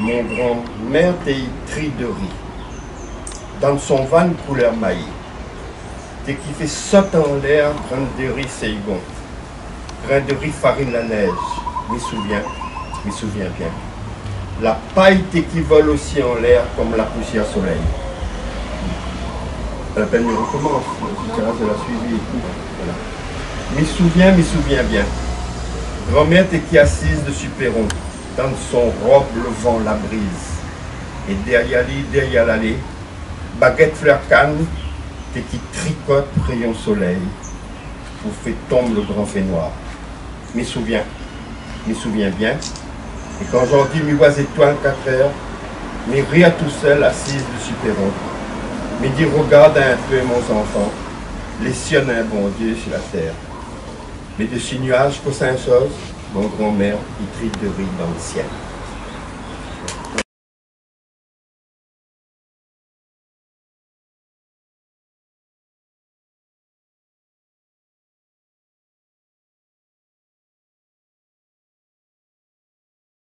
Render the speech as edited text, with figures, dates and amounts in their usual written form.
Mon grand-mère t'es tri de riz, dans son van couleur maïs. T'es qui fait saute en l'air, grain de riz Saigon, grain de riz farine la neige, m'y souviens bien. La paille t'es qui vole aussi en l'air comme la poussière soleil. À la peine, il recommence, je la suivi. Voilà. M'y souviens bien. Grand-mère t'es qui assise dessus perron, dans son robe le vent la brise. Et derrière l'allée, baguette fleur canne, t'es qui tricote rayon soleil, pour fait tomber le grand fait noir. M'y souviens bien. Et quand j'en dis m'y vois étoile 4 heures, m'y rire tout seul assise dessus perron. Mais dis regarde un peu mon enfant, les cieux d'un bon Dieu sur la terre. Mais de ces nuages qu'au Saint-Chose, mon grand-mère, il tripe de riz dans le ciel.